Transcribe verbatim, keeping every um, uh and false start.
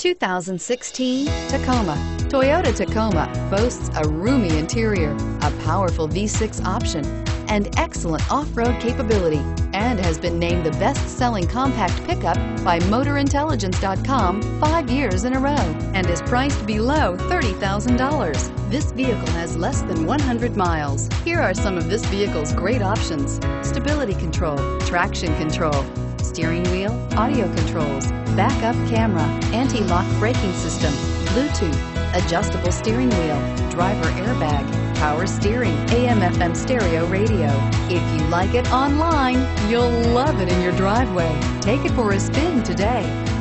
two thousand sixteen Tacoma. Toyota Tacoma boasts a roomy interior, a powerful V six option, and excellent off-road capability, and has been named the best-selling compact pickup by Motor Intelligence dot com five years in a row, and is priced below thirty thousand dollars. This vehicle has less than one hundred miles. Here are some of this vehicle's great options: stability control, traction control, steering wheel audio controls, backup camera, anti-lock braking system, Bluetooth, adjustable steering wheel, driver airbag, power steering, A M F M stereo radio. If you like it online, you'll love it in your driveway. Take it for a spin today.